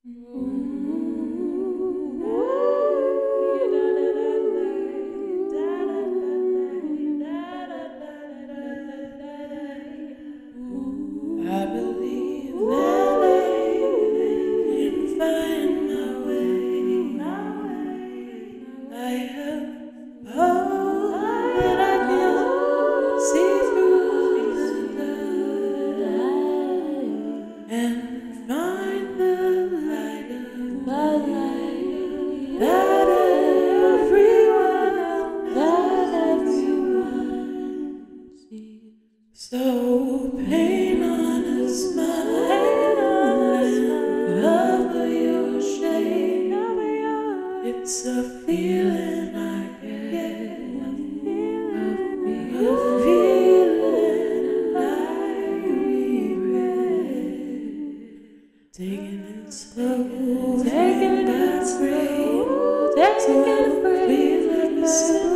I believe that I can find my way. I have hope that I can see through the dark and find the light that everyone sees. So paint on a smile, cover your shame. It's a feeling I get, a feeling I regret. Taking it slow, taking it slow, taking it slow.